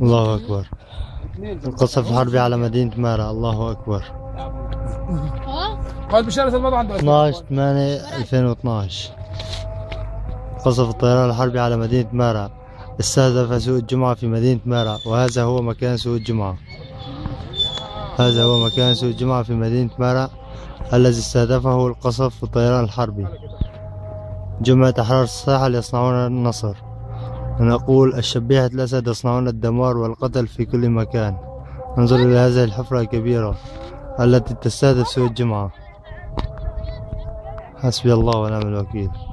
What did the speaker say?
الله أكبر. القصف الحربي على مدينة مارا. الله أكبر. قائد بشارة المضى عنده 12/8/2012. قصف الطيران الحربي على مدينة مارا استهدف سوق الجمعة في مدينة مارا، وهذا هو مكان سوق الجمعة. هذا هو مكان سوق الجمعة في مدينة مارا الذي استهدفه القصف الطيران الحربي. جمعة أحرار الساحل يصنعون النصر. نقول الشبيحة الأسد يصنعون الدمار والقتل في كل مكان. انظر إلى هذه الحفرة الكبيرة التي تستهدف سوق الجمعة. حسبي الله ونعم الوكيل.